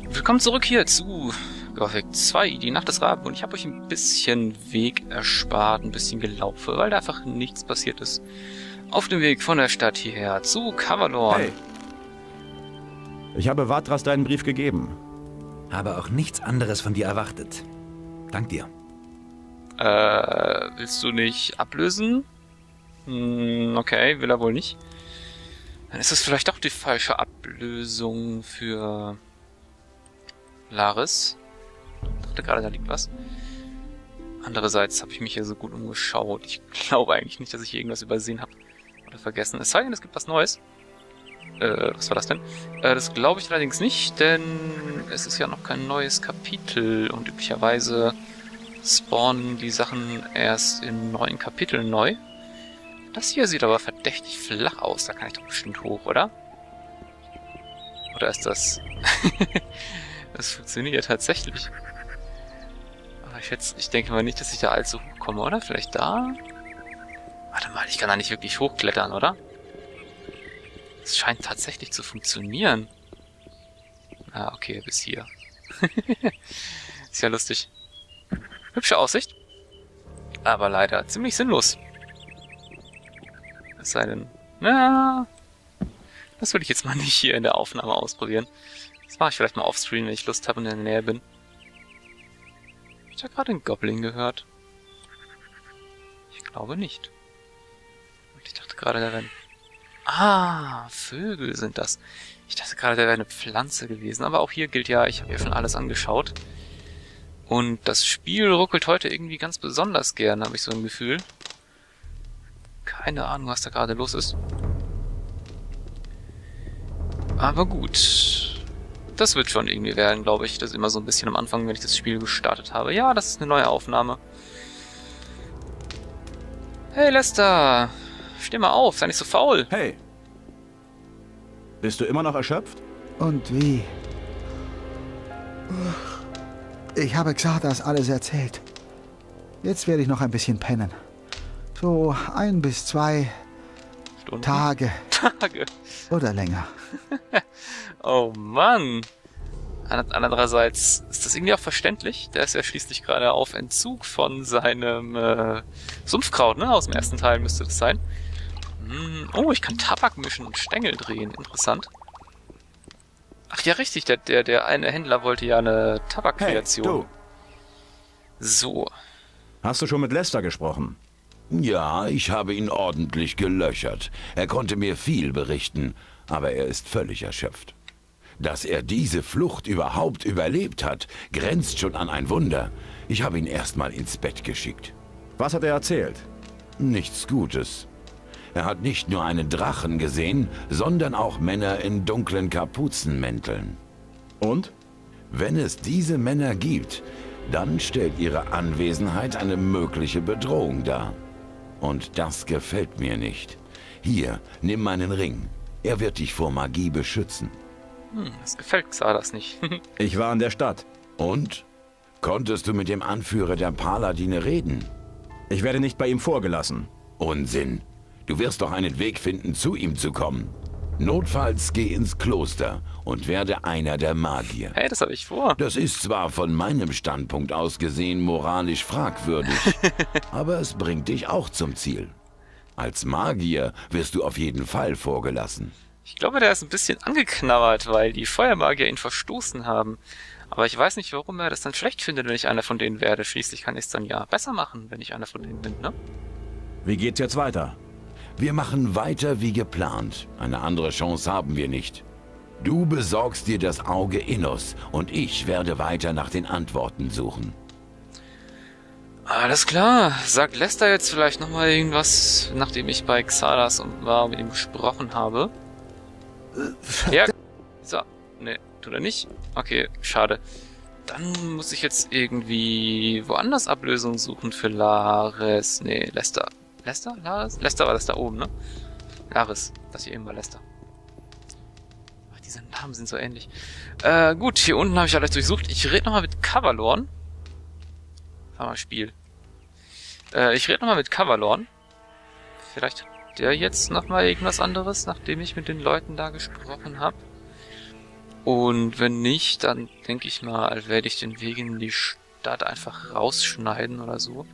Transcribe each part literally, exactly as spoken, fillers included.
Willkommen zurück hier zu Gothic zwei, die Nacht des Raben. Und ich habe euch ein bisschen Weg erspart, ein bisschen Gelaufe, weil da einfach nichts passiert ist. Auf dem Weg von der Stadt hierher zu Kavadorn. Hey! Ich habe Vatras deinen Brief gegeben. Habe auch nichts anderes von dir erwartet. Dank dir. Äh, willst du nicht ablösen? Hm, okay, will er wohl nicht. Dann ist es vielleicht auch die falsche Ablösung für Laris. Ich dachte gerade, da liegt was. Andererseits habe ich mich hier so gut umgeschaut. Ich glaube eigentlich nicht, dass ich hier irgendwas übersehen habe oder vergessen. Es sei denn, es gibt was Neues. Äh, was war das denn? Äh, das glaube ich allerdings nicht, denn es ist ja noch kein neues Kapitel und üblicherweise spawnen die Sachen erst in neuen Kapiteln neu. Das hier sieht aber verdächtig flach aus. Da kann ich doch bestimmt hoch, oder? Oder ist das... Das funktioniert tatsächlich. Aber ich schätze, ich denke mal nicht, dass ich da allzu hoch komme, oder? Vielleicht da? Warte mal, ich kann da nicht wirklich hochklettern, oder? Es scheint tatsächlich zu funktionieren. Ah, okay, bis hier. Ist ja lustig. Hübsche Aussicht. Aber leider ziemlich sinnlos. Es sei denn... Na, das würde ich jetzt mal nicht hier in der Aufnahme ausprobieren. Das mache ich vielleicht mal offscreen, wenn ich Lust habe und in der Nähe bin. Hab ich da gerade einen Goblin gehört? Ich glaube nicht. Ich dachte gerade, da wären... Ah, Vögel sind das. Ich dachte gerade, da wäre eine Pflanze gewesen. Aber auch hier gilt ja, ich habe ja schon alles angeschaut. Und das Spiel ruckelt heute irgendwie ganz besonders gern, habe ich so ein Gefühl. Keine Ahnung, was da gerade los ist. Aber gut. Das wird schon irgendwie werden, glaube ich. Das ist immer so ein bisschen am Anfang, wenn ich das Spiel gestartet habe. Ja, das ist eine neue Aufnahme. Hey Lester, steh mal auf, sei nicht so faul. Hey! Bist du immer noch erschöpft? Und wie? Ich habe Xardas alles erzählt. Jetzt werde ich noch ein bisschen pennen. So ein bis zwei Stunden? Tage. Tage. Oder länger. Oh Mann. Andererseits ist das irgendwie auch verständlich. Der ist ja schließlich gerade auf Entzug von seinem äh, Sumpfkraut, ne? Aus dem ersten Teil müsste das sein. Hm. Oh, ich kann Tabak mischen und Stängel drehen. Interessant. Ach ja, richtig. Der, der, der eine Händler wollte ja eine Tabakkreation. Hey, du. So. Hast du schon mit Lester gesprochen? Ja, ich habe ihn ordentlich gelöchert. Er konnte mir viel berichten, aber er ist völlig erschöpft. Dass er diese Flucht überhaupt überlebt hat, grenzt schon an ein Wunder. Ich habe ihn erstmal ins Bett geschickt. Was hat er erzählt? Nichts Gutes. Er hat nicht nur einen Drachen gesehen, sondern auch Männer in dunklen Kapuzenmänteln. Und? Wenn es diese Männer gibt, dann stellt ihre Anwesenheit eine mögliche Bedrohung dar. Und das gefällt mir nicht. Hier, nimm meinen Ring. Er wird dich vor Magie beschützen. Hm, das gefällt Xardas nicht. Ich war in der Stadt. Und? Konntest du mit dem Anführer der Paladine reden? Ich werde nicht bei ihm vorgelassen. Unsinn. Du wirst doch einen Weg finden, zu ihm zu kommen. Notfalls geh ins Kloster und werde einer der Magier. Hey, das habe ich vor. Das ist zwar von meinem Standpunkt aus gesehen moralisch fragwürdig, aber es bringt dich auch zum Ziel. Als Magier wirst du auf jeden Fall vorgelassen. Ich glaube, der ist ein bisschen angeknabbert, weil die Feuermagier ihn verstoßen haben. Aber ich weiß nicht, warum er das dann schlecht findet, wenn ich einer von denen werde. Schließlich kann ich es dann ja besser machen, wenn ich einer von denen bin, ne? Wie geht's jetzt weiter? Wir machen weiter wie geplant. Eine andere Chance haben wir nicht. Du besorgst dir das Auge Innos und ich werde weiter nach den Antworten suchen. Alles klar. Sagt Lester jetzt vielleicht nochmal irgendwas, nachdem ich bei Xardas und war mit ihm gesprochen habe? Ja. So. Ne, tut er nicht? Okay, schade. Dann muss ich jetzt irgendwie woanders Ablösung suchen für Laris. Ne, Lester. Lester? Laris? Lester war das da oben, ne? Laris. Das hier eben war Lester. Ach, diese Namen sind so ähnlich. Äh, gut, hier unten habe ich alles durchsucht. Ich rede nochmal mit Kavadorn. Fahr mal Spiel. Äh, ich rede nochmal mit Kavadorn. Vielleicht hat der jetzt nochmal irgendwas anderes, nachdem ich mit den Leuten da gesprochen habe. Und wenn nicht, dann denke ich mal, werde ich den Weg in die Stadt einfach rausschneiden oder so.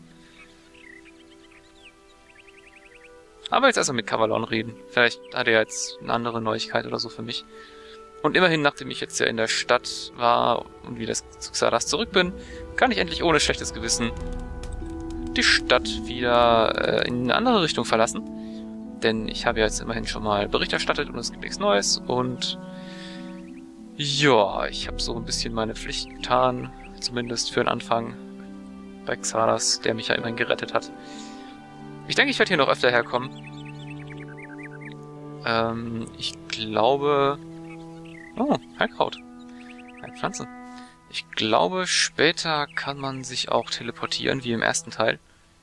Aber jetzt erstmal mit Kavallon reden. Vielleicht hat er jetzt eine andere Neuigkeit oder so für mich. Und immerhin, nachdem ich jetzt ja in der Stadt war und wieder zu Xardas zurück bin, kann ich endlich ohne schlechtes Gewissen die Stadt wieder äh, in eine andere Richtung verlassen. Denn ich habe ja jetzt immerhin schon mal Bericht erstattet und es gibt nichts Neues. Und ja, ich habe so ein bisschen meine Pflicht getan. Zumindest für den Anfang bei Xardas, der mich ja immerhin gerettet hat. Ich denke, ich werde hier noch öfter herkommen. Ähm, ich glaube... Oh, Heilkraut. Heilpflanze. Ich glaube, später kann man sich auch teleportieren, wie im ersten Teil.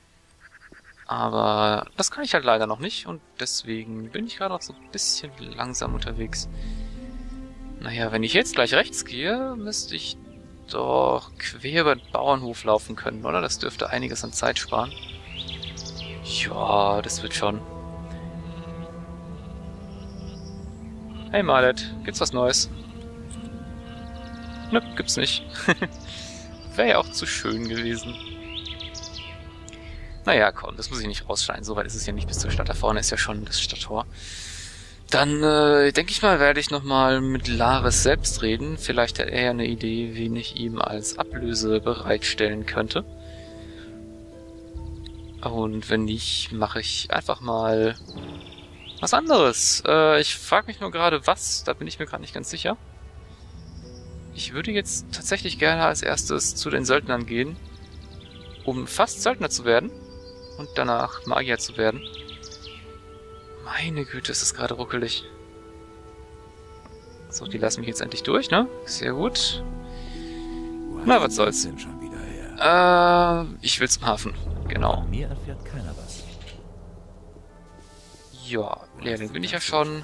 Aber das kann ich halt leider noch nicht und deswegen bin ich gerade auch so ein bisschen langsam unterwegs. Naja, wenn ich jetzt gleich rechts gehe, müsste ich doch quer über den Bauernhof laufen können, oder? Das dürfte einiges an Zeit sparen. Ja, das wird schon. Hey Marlet, gibt's was Neues? Nö, gibt's nicht. Wäre ja auch zu schön gewesen. Naja, komm, das muss ich nicht rausschneiden. So weit ist es ja nicht bis zur Stadt. Da vorne ist ja schon das Stadttor. Dann, äh, denke ich mal, werde ich nochmal mit Lares selbst reden. Vielleicht hat er ja eine Idee, wen ich ihm als Ablöse bereitstellen könnte. Und wenn nicht, mache ich einfach mal was anderes. Äh, ich frage mich nur gerade, was. Da bin ich mir gerade nicht ganz sicher. Ich würde jetzt tatsächlich gerne als erstes zu den Söldnern gehen, um fast Söldner zu werden und danach Magier zu werden. Meine Güte, ist das gerade ruckelig. So, die lassen mich jetzt endlich durch, ne? Sehr gut. Na, was soll's. Äh, ich will zum Hafen. Genau. Mir erfährt keiner was. Ja, Lehrling bin ich ja schon.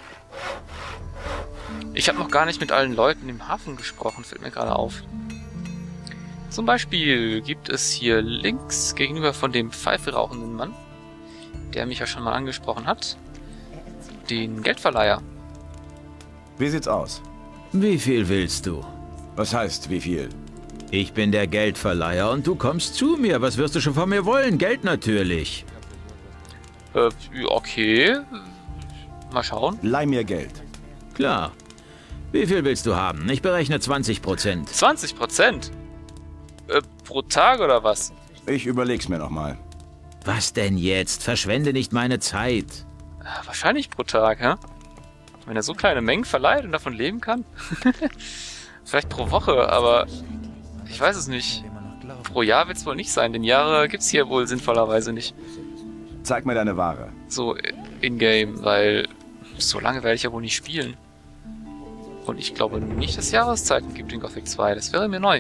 Ich habe noch gar nicht mit allen Leuten im Hafen gesprochen, fällt mir gerade auf. Zum Beispiel gibt es hier links gegenüber von dem Pfeife rauchenden Mann, der mich ja schon mal angesprochen hat, den Geldverleiher. Wie sieht's aus? Wie viel willst du? Was heißt, wie viel? Ich bin der Geldverleiher und du kommst zu mir. Was wirst du schon von mir wollen? Geld natürlich. Äh, okay. Mal schauen. Leih mir Geld. Klar. Wie viel willst du haben? Ich berechne zwanzig Prozent. zwanzig Prozent? Äh, pro Tag oder was? Ich überleg's mir nochmal. Was denn jetzt? Verschwende nicht meine Zeit. Äh, wahrscheinlich pro Tag, hä? Wenn er so kleine Mengen verleiht und davon leben kann? Vielleicht pro Woche, aber ich weiß es nicht. Pro Jahr wird's wohl nicht sein, denn Jahre gibt's hier wohl sinnvollerweise nicht. Zeig mir deine Ware. So in-game, weil so lange werde ich ja wohl nicht spielen. Und ich glaube nicht, dass es Jahreszeiten gibt in Gothic zwei. Das wäre mir neu.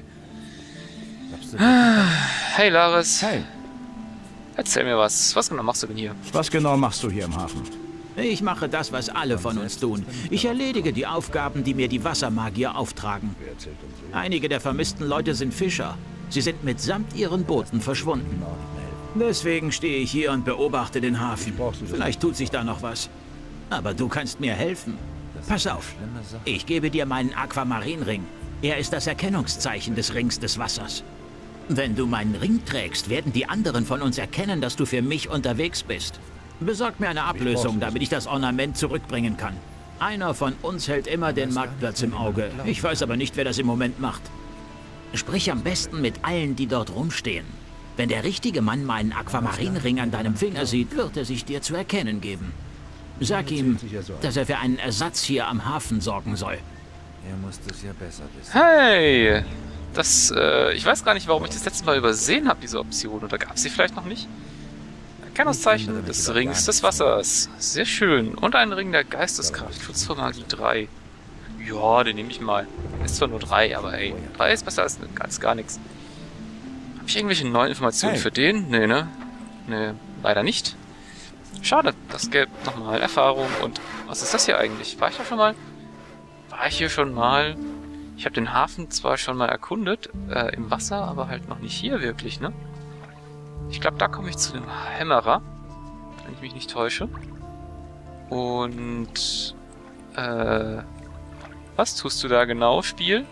Hey Lares. Hey, Erzähl mir was. Was genau machst du denn hier? was genau machst du hier im Hafen? Ich mache das, was alle von uns tun. Ich erledige die Aufgaben, die mir die Wassermagier auftragen. Einige der vermissten Leute sind Fischer. Sie sind mitsamt ihren Booten verschwunden. Deswegen stehe ich hier und beobachte den Hafen. Vielleicht tut sich da noch was. Aber du kannst mir helfen. Pass auf. Ich gebe dir meinen Aquamarinring. Er ist das Erkennungszeichen des Rings des Wassers. Wenn du meinen Ring trägst, werden die anderen von uns erkennen, dass du für mich unterwegs bist. Besorg mir eine Ablösung, damit ich das Ornament zurückbringen kann. Einer von uns hält immer den Marktplatz im Auge. Ich weiß aber nicht, wer das im Moment macht. Sprich am besten mit allen, die dort rumstehen. Wenn der richtige Mann meinen Aquamarinring an deinem Finger sieht, wird er sich dir zu erkennen geben. Sag ihm, dass er für einen Ersatz hier am Hafen sorgen soll. Er muss das ja besser wissen. Hey! Das, äh, ich weiß gar nicht, warum ich das letzte Mal übersehen habe, diese Option. Oder gab es sie vielleicht noch nicht? Erkennungszeichen des Rings des Wassers. Sehr schön. Und ein Ring der Geisteskraft. Schutz vor Magie drei. Ja, den nehme ich mal. Ist zwar nur drei, aber ey, drei ist besser als, als gar nichts. Habe ich irgendwelche neuen Informationen Hey. für den? Nee, ne? Nee, leider nicht. Schade, das gäbe nochmal Erfahrung. Und was ist das hier eigentlich? War ich da schon mal? War ich hier schon mal? Ich habe den Hafen zwar schon mal erkundet, äh, im Wasser, aber halt noch nicht hier wirklich, ne? Ich glaube, da komme ich zu dem Hämmerer, wenn ich mich nicht täusche. Und, äh, Was tust du da genau, Spiel?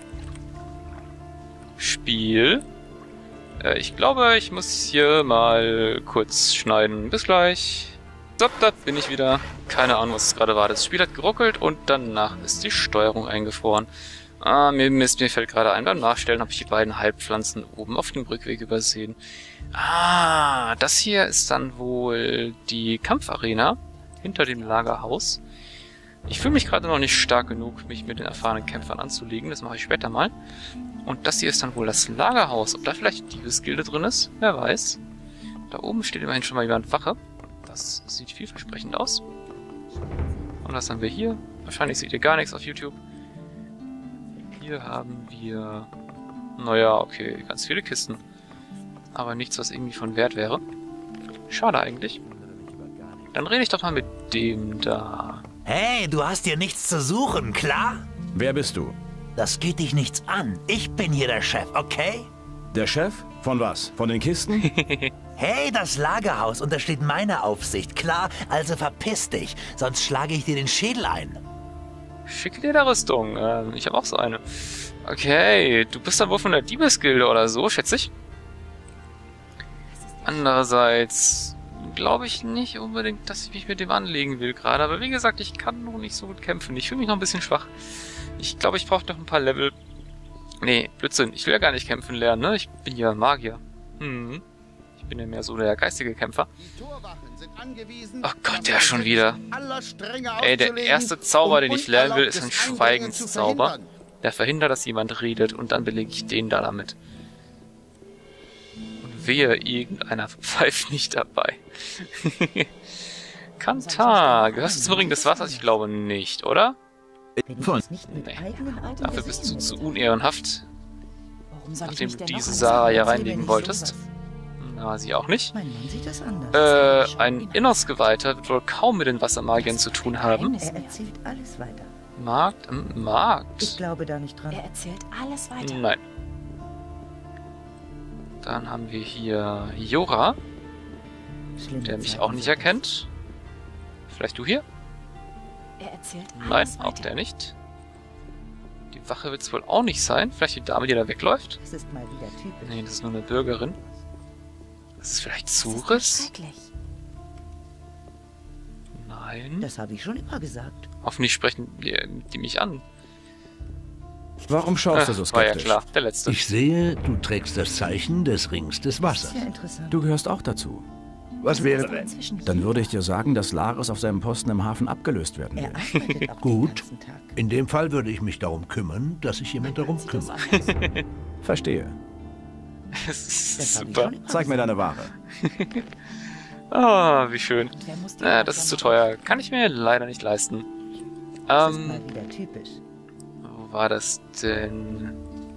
Spiel? Äh, ich glaube, ich muss hier mal kurz schneiden. Bis gleich. So, da bin ich wieder. Keine Ahnung, was es gerade war. Das Spiel hat geruckelt und danach ist die Steuerung eingefroren. Ah, mir, Mist, mir fällt gerade ein, beim Nachstellen habe ich die beiden Heilpflanzen oben auf dem Rückweg übersehen. Ah, das hier ist dann wohl die Kampfarena hinter dem Lagerhaus. Ich fühle mich gerade noch nicht stark genug, mich mit den erfahrenen Kämpfern anzulegen. Das mache ich später mal. Und das hier ist dann wohl das Lagerhaus. Ob da vielleicht die Diebesgilde drin ist? Wer weiß. Da oben steht immerhin schon mal jemand Wache. Das sieht vielversprechend aus. Und was haben wir hier? Wahrscheinlich seht ihr gar nichts auf YouTube. Hier haben wir... Naja, okay, ganz viele Kisten. Aber nichts, was irgendwie von Wert wäre. Schade eigentlich. Dann rede ich doch mal mit dem da. Hey, du hast hier nichts zu suchen, klar? Wer bist du? Das geht dich nichts an. Ich bin hier der Chef, okay? Der Chef? Von was? Von den Kisten? Hey, das Lagerhaus untersteht meiner Aufsicht, klar? Also verpiss dich, sonst schlage ich dir den Schädel ein. Schicke dir da Rüstung. Ähm, ich habe auch so eine. Okay, du bist dann wohl von der Diebesgilde oder so, schätze ich. Andererseits glaube ich nicht unbedingt, dass ich mich mit dem anlegen will gerade. Aber wie gesagt, ich kann noch nicht so gut kämpfen. Ich fühle mich noch ein bisschen schwach. Ich glaube, ich brauche noch ein paar Level. Nee, Blödsinn. Ich will ja gar nicht kämpfen lernen, ne? Ich bin ja Magier. Hm. Ich bin ja mehr so der geistige Kämpfer. Oh Gott, der schon wieder. Ey, der erste Zauber, den ich lernen will, ist ein Schweigenszauber. Der verhindert, dass jemand redet und dann belege ich den da damit. Und wehe, irgendeiner pfeift nicht dabei. Kantar, gehörst du zum Ring des Wassers? Ich glaube nicht, oder? Von Nee. Dafür bist du zu unehrenhaft, nachdem du diese Sarah ja reinlegen wolltest. Na, sie auch nicht. Äh, ein Innersgeweihter wird wohl kaum mit den Wassermagiern zu tun haben. Er erzählt alles weiter. Markt? Ähm, Markt? Ich glaube da nicht dran. Er erzählt alles weiter. Nein. Dann haben wir hier Jora, Schlimme der mich Zeiten auch nicht sind das. erkennt. Vielleicht du hier? Er erzählt Nein, alles auch weiter. der nicht. Die Wache wird es wohl auch nicht sein. Vielleicht die Dame, die da wegläuft? Das ist mal wieder typisch. Nee, das ist nur eine Bürgerin. Das ist vielleicht Das ist doch Suris? schrecklich. Nein. Das habe ich schon immer gesagt. Hoffentlich sprechen die, die mich an. Warum schaust du Ach, so war ja skeptisch? klar, der letzte. Ich sehe, du trägst das Zeichen des Rings des Wassers. Sehr interessant. Du gehörst auch dazu. Was wäre... Inzwischen Dann würde ich dir sagen, dass Laris auf seinem Posten im Hafen abgelöst werden Er will. arbeitet auch den Gut. ganzen Tag. In dem Fall würde ich mich darum kümmern, dass sich jemand darum kümmert. Verstehe. Das ist Das habe ich super. schon immer Zeig mir gesagt. deine Ware. Ah, wie schön. Wer muss die Äh, das ist zu teuer. Kann ich mir leider nicht leisten. Das ist Ähm, mal wieder typisch. wo war das denn?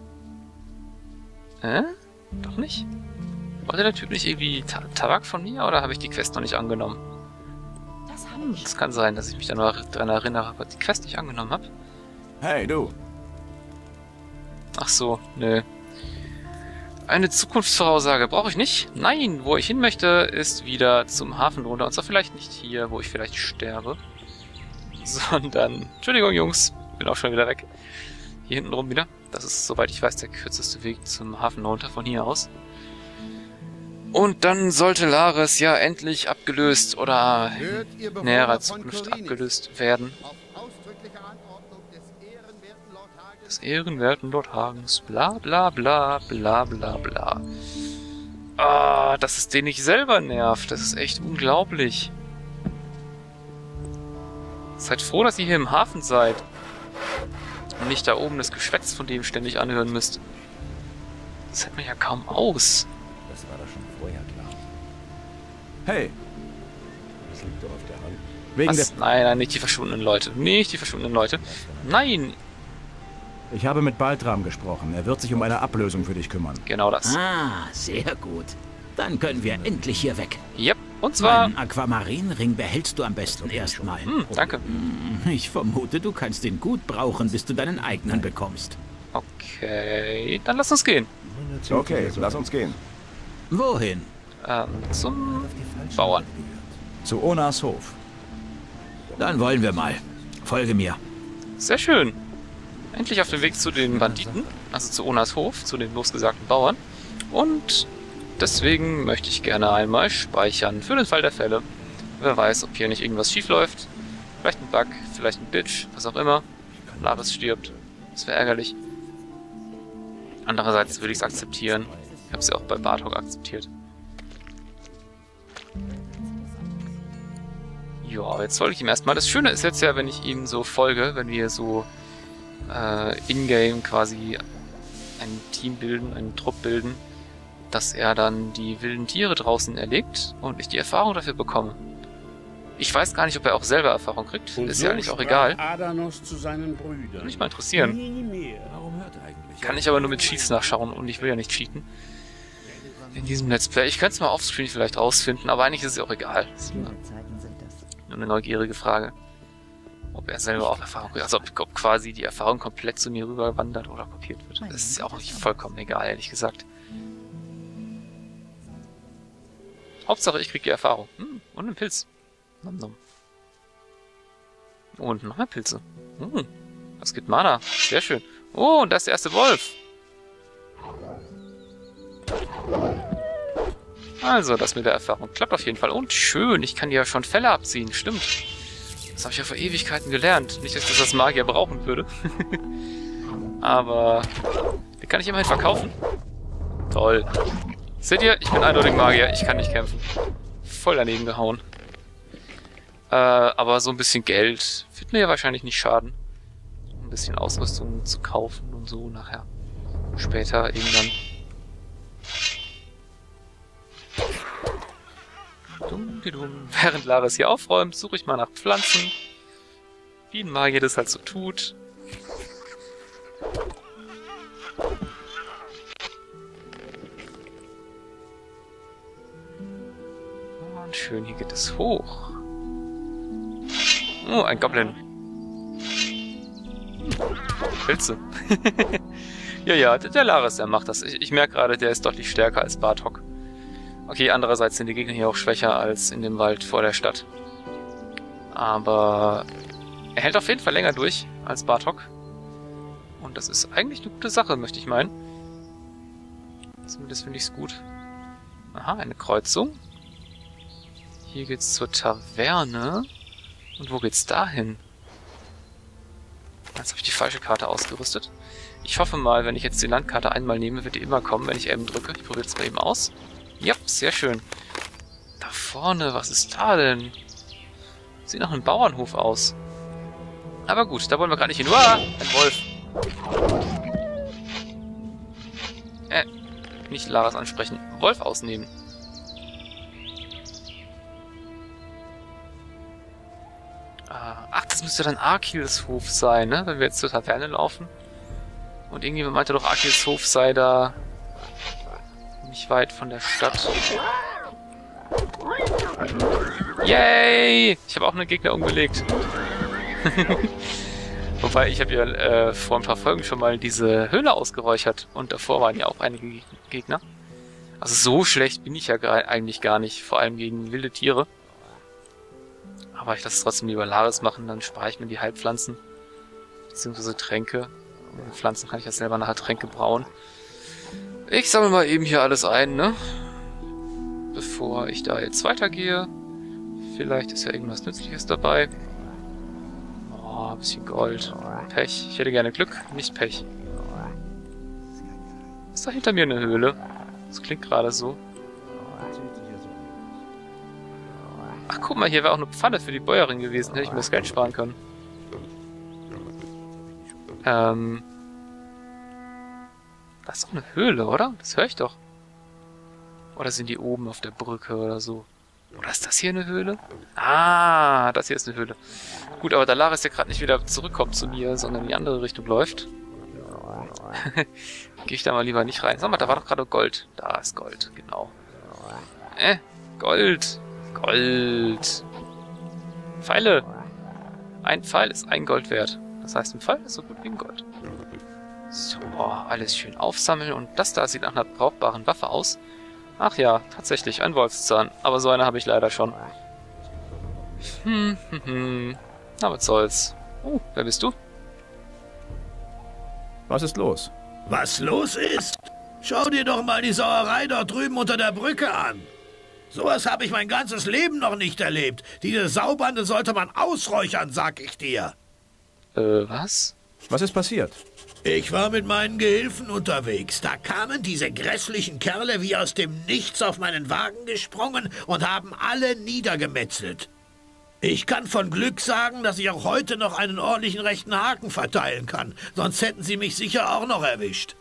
Äh? Doch nicht? Wollte der Typ nicht irgendwie Ta Tabak von mir oder habe ich die Quest noch nicht angenommen? Das habe ich. Es kann sein, dass ich mich da noch dran erinnere, aber die Quest nicht angenommen habe. Hey, du. Ach so, nö. Eine Zukunftsvoraussage brauche ich nicht. Nein, wo ich hin möchte, ist wieder zum Hafen runter. Und zwar vielleicht nicht hier, wo ich vielleicht sterbe. Sondern... Entschuldigung, Jungs. Bin auch schon wieder weg. Hier hinten rum wieder. Das ist, soweit ich weiß, der kürzeste Weg zum Hafen runter von hier aus. Und dann sollte Laris ja endlich abgelöst oder in näherer Zukunft abgelöst werden. Des ehrenwerten Lord Hagens, bla bla bla bla bla bla. Ah, dass es den nicht selber nervt, das ist echt unglaublich. Seid froh, dass ihr hier im Hafen seid. Und nicht da oben das Geschwätz von dem ständig anhören müsst. Das hält man ja kaum aus. Das war doch schon vorher klar. Hey, Das liegt doch auf der Hand. wegen der... Was? Nein, nein, nicht die verschwundenen Leute. Nicht die verschwundenen Leute. Nein! Ich habe mit Baltram gesprochen. Er wird sich um eine Ablösung für dich kümmern. Genau das. Ah, sehr gut. Dann können wir endlich hier weg. Yep. Und zwar... Meinen Aquamarinring behältst du am besten erstmal. Hm, danke. Ich vermute, du kannst den gut brauchen, bis du deinen eigenen bekommst. Okay, dann lass uns gehen. Okay, lass uns gehen. Wohin? Ähm, zum Bauern. Zu Onas Hof. Dann wollen wir mal. Folge mir. Sehr schön. Endlich auf dem Weg zu den Banditen, also zu Onas Hof, zu den losgesagten Bauern. Und deswegen möchte ich gerne einmal speichern, für den Fall der Fälle. Wer weiß, ob hier nicht irgendwas schief läuft. Vielleicht ein Bug, vielleicht ein Glitch, was auch immer. Laris stirbt. Das wäre ärgerlich. Andererseits würde ich es akzeptieren. Ich habe es ja auch bei Bartok akzeptiert. Ja, jetzt folge ich ihm erstmal. Das Schöne ist jetzt ja, wenn ich ihm so folge, wenn wir so äh, in-game quasi ein Team bilden, einen Trupp bilden, dass er dann die wilden Tiere draußen erlegt und ich die Erfahrung dafür bekomme. Ich weiß gar nicht, ob er auch selber Erfahrung kriegt. Und ist so ja eigentlich auch egal. Adanos zu seinen Brüdern. Würde mich mal interessieren. Warum hört er eigentlich? Kann ich aber nur mit Cheats nachschauen und ich will ja nicht cheaten. In diesem Let's Play. Ich könnte es mal offscreen vielleicht rausfinden, aber eigentlich ist es auch egal. Das ist nur, Zeiten sind das. nur eine neugierige Frage. Ob er selber auch Erfahrung kriegt. Also ob, ob quasi die Erfahrung komplett zu mir rüberwandert oder kopiert wird. Das ist ja auch nicht vollkommen egal, ehrlich gesagt. Hauptsache, ich kriege die Erfahrung. Hm, und einen Pilz. Nom nom. Und noch mehr Pilze. Hm, das gibt Mana. Sehr schön. Oh, und da ist der erste Wolf. Also, das mit der Erfahrung klappt auf jeden Fall. Und schön, ich kann ja schon Fälle abziehen. Stimmt. Das habe ich ja vor Ewigkeiten gelernt. Nicht, dass ich das Magier brauchen würde. Aber den kann ich immerhin verkaufen. Toll. Seht ihr? Ich bin eindeutig Magier. Ich kann nicht kämpfen. Voll daneben gehauen. Äh, aber so ein bisschen Geld wird mir ja wahrscheinlich nicht schaden. Ein bisschen Ausrüstung zu kaufen und so nachher. Später irgendwann. Dumm, dumm. Während Laris hier aufräumt, suche ich mal nach Pflanzen. Wie ein Magier das halt so tut. Und schön, hier geht es hoch. Oh, ein Goblin. Pilze. ja, ja, der Laris, der macht das. Ich, ich merke gerade, der ist deutlich stärker als Bartok. Okay, andererseits sind die Gegner hier auch schwächer als in dem Wald vor der Stadt. Aber er hält auf jeden Fall länger durch als Bartok. Und das ist eigentlich eine gute Sache, möchte ich meinen. Zumindest finde ich es gut. Aha, eine Kreuzung. Hier geht's zur Taverne. Und wo geht's dahin? Jetzt habe ich die falsche Karte ausgerüstet. Ich hoffe mal, wenn ich jetzt die Landkarte einmal nehme, wird die immer kommen, wenn ich eben drücke. Ich probiere es mal eben aus. Ja, sehr schön. Da vorne, was ist da denn? Sieht nach einem Bauernhof aus. Aber gut, da wollen wir gar nicht hin. Uah, ein Wolf. Äh, nicht Laris ansprechen. Wolf ausnehmen. Ach, das müsste dann Arkils Hof sein, ne? Wenn wir jetzt zur Taverne laufen. Und irgendjemand meinte doch, Arkils Hof sei da nicht weit von der Stadt. Yay! Ich habe auch einen Gegner umgelegt. Wobei, ich habe ja äh, vor ein paar Folgen schon mal diese Höhle ausgeräuchert. Und davor waren ja auch einige Gegner. Also so schlecht bin ich ja eigentlich gar nicht. Vor allem gegen wilde Tiere. Aber ich lasse es trotzdem lieber Laris machen, dann spare ich mir die Heilpflanzen. Beziehungsweise Tränke. Mit den Pflanzen kann ich ja selber nachher Tränke brauen. Ich sammle mal eben hier alles ein, ne? Bevor ich da jetzt weitergehe. Vielleicht ist ja irgendwas Nützliches dabei. Oh, ein bisschen Gold. Pech. Ich hätte gerne Glück, nicht Pech. Ist da hinter mir eine Höhle? Das klingt gerade so. Ach, guck mal, hier wäre auch eine Pfanne für die Bäuerin gewesen. Hätte ich mir das Geld sparen können. Ähm. Das ist doch eine Höhle, oder? Das höre ich doch. Oder sind die oben auf der Brücke oder so? Oder ist das hier eine Höhle? Ah, das hier ist eine Höhle. Gut, aber da Laris ja gerade nicht wieder zurückkommt zu mir, sondern in die andere Richtung läuft. Gehe ich da mal lieber nicht rein. Sag mal, da war doch gerade Gold. Da ist Gold, genau. Äh, Gold. Gold. Pfeile. Ein Pfeil ist ein Gold wert. Das heißt, ein Pfeil ist so gut wie ein Gold. So, alles schön aufsammeln. Und das da sieht nach einer brauchbaren Waffe aus. Ach ja, tatsächlich, ein Wolfszahn. Aber so eine habe ich leider schon. Hm, hm, hm. Na, was soll's. Oh, wer bist du? Was ist los? Was los ist? Schau dir doch mal die Sauerei dort drüben unter der Brücke an. Sowas habe ich mein ganzes Leben noch nicht erlebt. Diese Saubande sollte man ausräuchern, sag ich dir. Äh, was? Was ist passiert? Ich war mit meinen Gehilfen unterwegs. Da kamen diese grässlichen Kerle wie aus dem Nichts auf meinen Wagen gesprungen und haben alle niedergemetzelt. Ich kann von Glück sagen, dass ich auch heute noch einen ordentlichen rechten Haken verteilen kann. Sonst hätten sie mich sicher auch noch erwischt.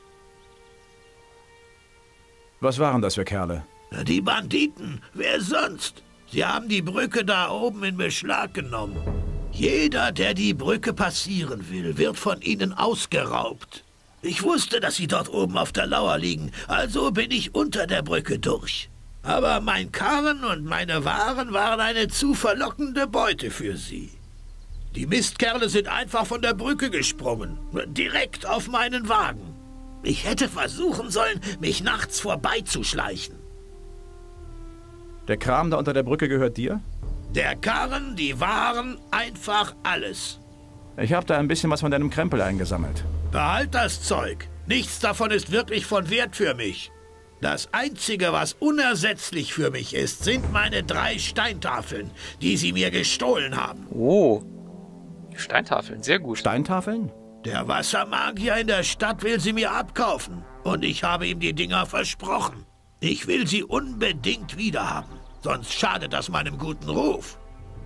Was waren das für Kerle? Na, die Banditen. Wer sonst? Sie haben die Brücke da oben in Beschlag genommen. Jeder, der die Brücke passieren will, wird von ihnen ausgeraubt. Ich wusste, dass sie dort oben auf der Lauer liegen, also bin ich unter der Brücke durch. Aber mein Karren und meine Waren waren eine zu verlockende Beute für sie. Die Mistkerle sind einfach von der Brücke gesprungen, direkt auf meinen Wagen. Ich hätte versuchen sollen, mich nachts vorbeizuschleichen. Der Kram da unter der Brücke gehört dir? Der Karren, die Waren, einfach alles. Ich habe da ein bisschen was von deinem Krempel eingesammelt. Behalt das Zeug. Nichts davon ist wirklich von Wert für mich. Das Einzige, was unersetzlich für mich ist, sind meine drei Steintafeln, die sie mir gestohlen haben. Oh, Steintafeln, sehr gut. Steintafeln? Der Wassermagier in der Stadt will sie mir abkaufen. Und ich habe ihm die Dinger versprochen. Ich will sie unbedingt wiederhaben. Sonst schadet das meinem guten Ruf.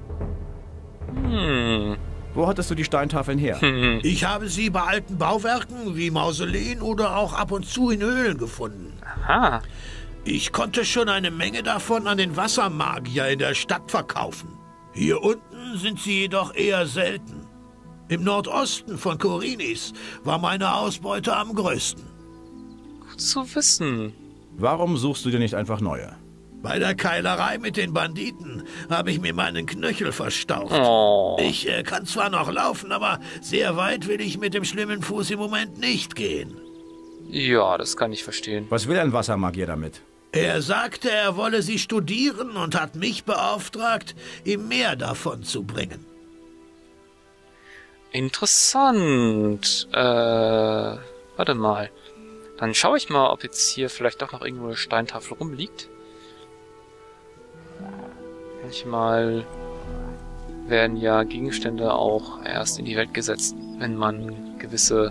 Hm. Wo hattest du die Steintafeln her? Hm. Ich habe sie bei alten Bauwerken wie Mausoleen oder auch ab und zu in Höhlen gefunden. Aha. Ich konnte schon eine Menge davon an den Wassermagier in der Stadt verkaufen. Hier unten sind sie jedoch eher selten. Im Nordosten von Korinis war meine Ausbeute am größten. Gut zu wissen. Warum suchst du dir nicht einfach neue? Bei der Keilerei mit den Banditen habe ich mir meinen Knöchel verstaucht. Oh. Ich äh, kann zwar noch laufen, aber sehr weit will ich mit dem schlimmen Fuß im Moment nicht gehen. Ja, das kann ich verstehen. Was will ein Wassermagier damit? Er sagte, er wolle sie studieren und hat mich beauftragt, ihm mehr davon zu bringen. Interessant. Äh, warte mal. Dann schaue ich mal, ob jetzt hier vielleicht doch noch irgendwo eine Steintafel rumliegt. Manchmal werden ja Gegenstände auch erst in die Welt gesetzt, wenn man gewisse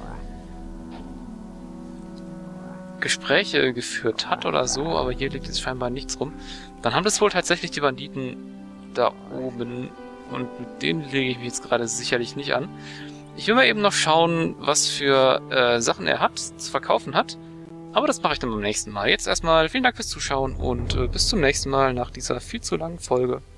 Gespräche geführt hat oder so, aber hier liegt jetzt scheinbar nichts rum. Dann haben das wohl tatsächlich die Banditen da oben und mit denen lege ich mich jetzt gerade sicherlich nicht an. Ich will mal eben noch schauen, was für äh, Sachen er hat, zu verkaufen hat. Aber das mache ich dann beim nächsten Mal. Jetzt erstmal vielen Dank fürs Zuschauen und äh, bis zum nächsten Mal nach dieser viel zu langen Folge.